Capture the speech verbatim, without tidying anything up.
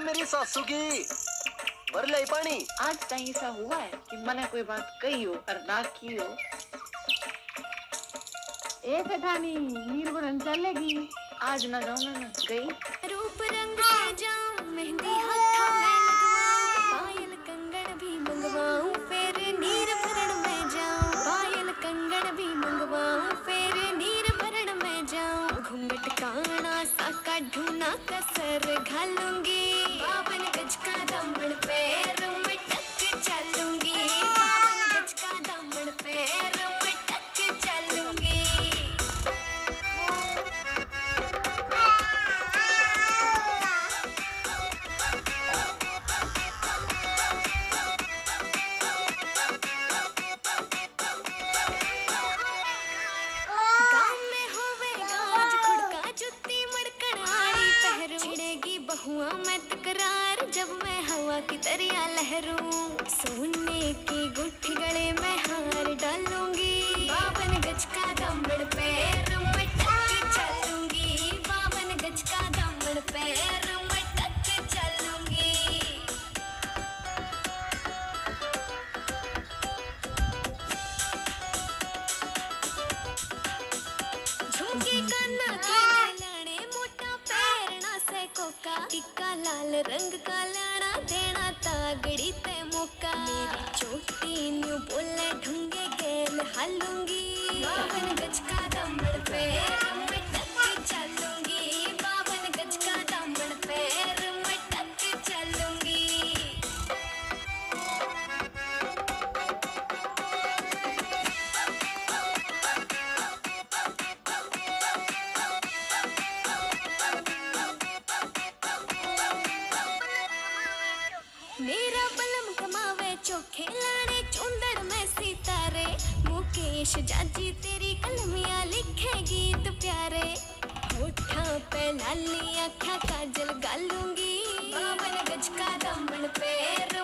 मेरी सासू की भर ले पानी। आज कहीं ऐसा हुआ है कि मैंने कोई बात कही हो और ना की हो। ए सेठानी नीर बनन चलेगी। आज ना जाऊँ मैं ना गई। रूप रंग से जाऊं मेहंदी हाथों में लगवाऊं पायल कंगन भी मंगवाऊं फिर नीर भरण में जाऊं पायल कंगन भी मंगवाऊं फिर नीर भरण में जाऊं घूंघट काना सा काढूं कसर घालूंगी बावन गज का दामन पैर में टक चलूंगी बावन गज का दामन पैर में टक चलूंगी। बहुआ मैं तकरार जब मैं हवा की दरिया लहरूं सोने की गुठी गले में हार डालूंगी बावन गज का दामन पैर में टक चलूंगी बावन गज का दामन पैर में टक चलूंगी। झुमके काना के लाने मोटा पैरना से कोका टिक्का लाल रंग का लाना देना तागड़ी ते मौका मेरी चोटी न्यू बोले ढूंगे गेल हालूंगी बावन गज का दामन पैर में टक चलूंगी बावन गज का दामन पैर में टक चलूंगी। मेरा बलम कमावे चोखे लाने चुंदड़ में सितारे मुकेश जाजी तेरी कलमिया लिखे गीत प्यारे होठा पे लाली आँखा काजल गालूंगी बावन गज का दामन पैर